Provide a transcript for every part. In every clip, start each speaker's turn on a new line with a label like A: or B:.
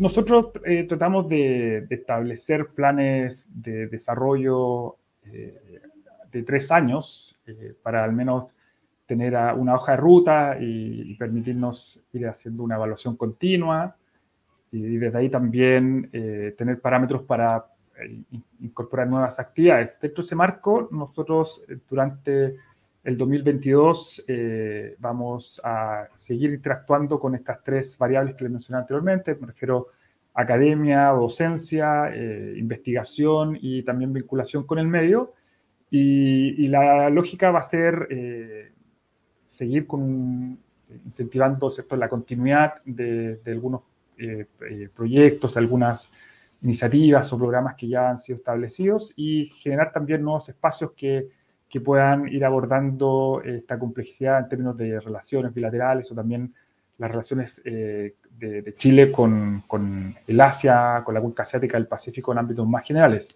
A: Nosotros tratamos de establecer planes de desarrollo de 3 años para al menos tener una hoja de ruta y permitirnos ir haciendo una evaluación continua y desde ahí también tener parámetros para incorporar nuevas actividades. Dentro de ese marco, nosotros durante el 2022 vamos a seguir interactuando con estas 3 variables que les mencioné anteriormente. Me refiero a academia, docencia, investigación y también vinculación con el medio. Y la lógica va a ser seguir incentivando, ¿cierto?, la continuidad de algunos proyectos, algunas iniciativas o programas que ya han sido establecidos y generar también nuevos espacios que puedan ir abordando esta complejidad en términos de relaciones bilaterales o también las relaciones de Chile con el Asia, con la cuenca asiática del Pacífico en ámbitos más generales.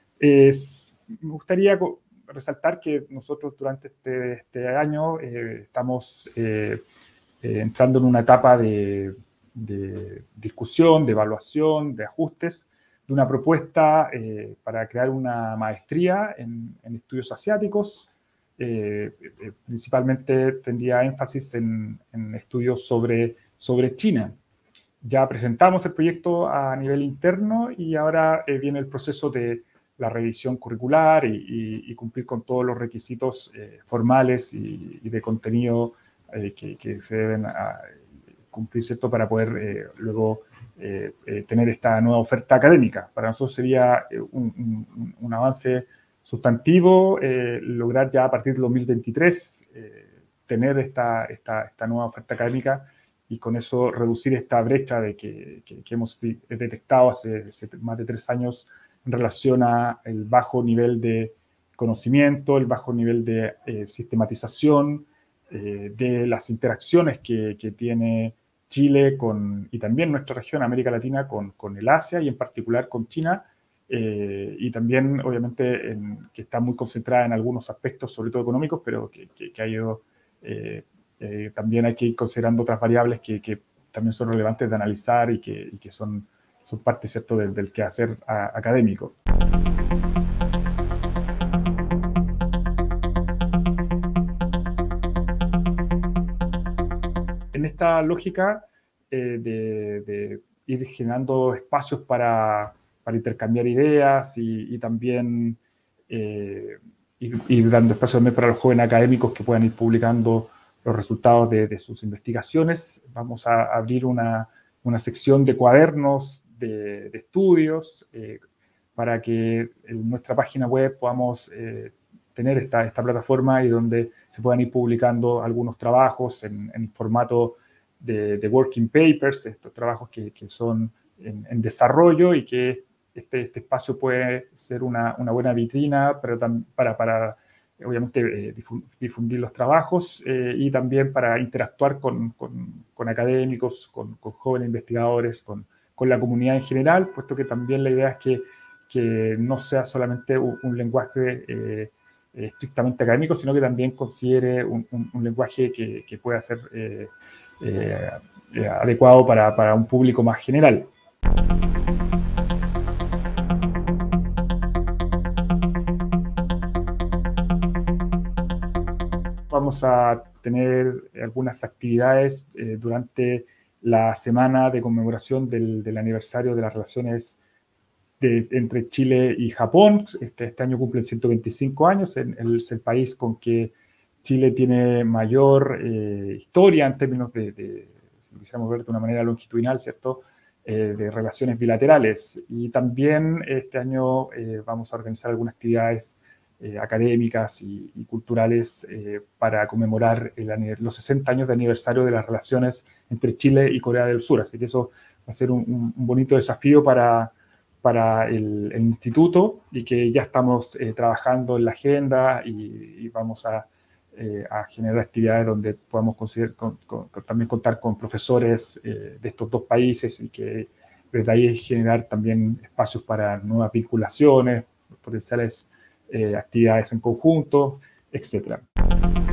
A: Me gustaría resaltar que nosotros durante este año estamos entrando en una etapa de discusión, de evaluación, de ajustes, de una propuesta para crear una maestría en estudios asiáticos. Principalmente tendría énfasis en estudios sobre China. Ya presentamos el proyecto a nivel interno y ahora viene el proceso de la revisión curricular y cumplir con todos los requisitos formales y de contenido que se deben cumplir, ¿cierto?, para poder luego tener esta nueva oferta académica. Para nosotros sería un avance sustantivo lograr ya a partir del 2023 tener esta nueva oferta académica y con eso reducir esta brecha que hemos detectado hace más de 3 años en relación a el bajo nivel de conocimiento, el bajo nivel de sistematización de las interacciones que tiene Chile y también nuestra región, América Latina, con el Asia y en particular con China, y también obviamente que está muy concentrada en algunos aspectos, sobre todo económicos, pero que ha ido, también hay que ir considerando otras variables que también son relevantes de analizar y que son parte, ¿cierto?, del quehacer académico. En esta lógica de ir generando espacios para intercambiar ideas y también ir dando espacio también para los jóvenes académicos que puedan ir publicando los resultados de sus investigaciones, vamos a abrir una sección de cuadernos de estudios para que en nuestra página web podamos tener esta plataforma y donde se puedan ir publicando algunos trabajos en formato de working papers, estos trabajos que son en desarrollo y que este espacio puede ser una buena vitrina para obviamente difundir los trabajos y también para interactuar con académicos, con jóvenes investigadores, con la comunidad en general, puesto que también la idea es que no sea solamente un lenguaje estrictamente académico, sino que también considere un lenguaje que pueda ser adecuado para un público más general. Vamos a tener algunas actividades durante la semana de conmemoración del aniversario de las relaciones entre Chile y Japón. Este año cumplen 125 años, es el país con que Chile tiene mayor historia en términos si quisiéramos ver de una manera longitudinal, ¿cierto?, de relaciones bilaterales. Y también este año vamos a organizar algunas actividades académicas y culturales para conmemorar los 60 años de aniversario de las relaciones entre Chile y Corea del Sur. Así que eso va a ser un bonito desafío para el instituto y que ya estamos trabajando en la agenda y vamos a generar actividades donde podamos también contar con profesores de estos 2 países y que desde ahí generar también espacios para nuevas vinculaciones, potenciales actividades en conjunto, etc.